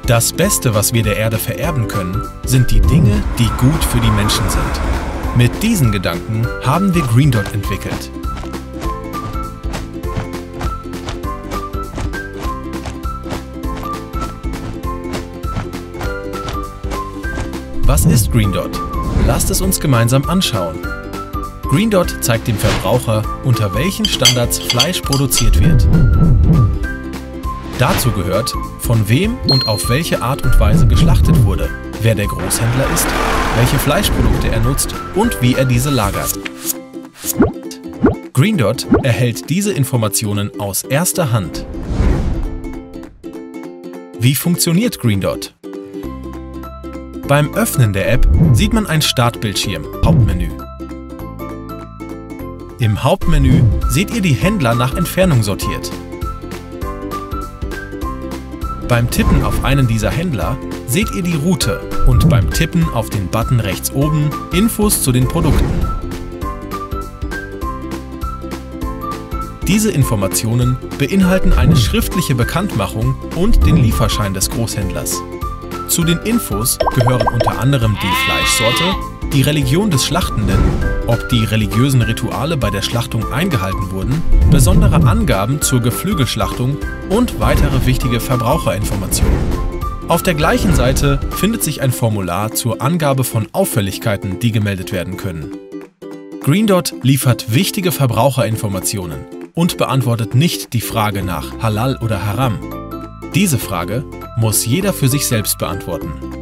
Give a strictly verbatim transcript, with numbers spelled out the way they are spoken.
Das Beste, was wir der Erde vererben können, sind die Dinge, die gut für die Menschen sind. Mit diesen Gedanken haben wir Green Dot entwickelt. Was ist Green Dot? Lasst es uns gemeinsam anschauen. Green Dot zeigt dem Verbraucher, unter welchen Standards Fleisch produziert wird. Dazu gehört, von wem und auf welche Art und Weise geschlachtet wurde, wer der Großhändler ist, welche Fleischprodukte er nutzt und wie er diese lagert. Green Dot erhält diese Informationen aus erster Hand. Wie funktioniert Green Dot? Beim Öffnen der App sieht man ein Startbildschirm, Hauptmenü. Im Hauptmenü seht ihr die Händler nach Entfernung sortiert. Beim Tippen auf einen dieser Händler seht ihr die Route und beim Tippen auf den Button rechts oben Infos zu den Produkten. Diese Informationen beinhalten eine schriftliche Bekanntmachung und den Lieferschein des Großhändlers. Zu den Infos gehören unter anderem die Fleischsorte, die Religion des Schlachtenden, ob die religiösen Rituale bei der Schlachtung eingehalten wurden, besondere Angaben zur Geflügelschlachtung und weitere wichtige Verbraucherinformationen. Auf der gleichen Seite findet sich ein Formular zur Angabe von Auffälligkeiten, die gemeldet werden können. Green Dot liefert wichtige Verbraucherinformationen und beantwortet nicht die Frage nach Halal oder Haram. Diese Frage muss jeder für sich selbst beantworten.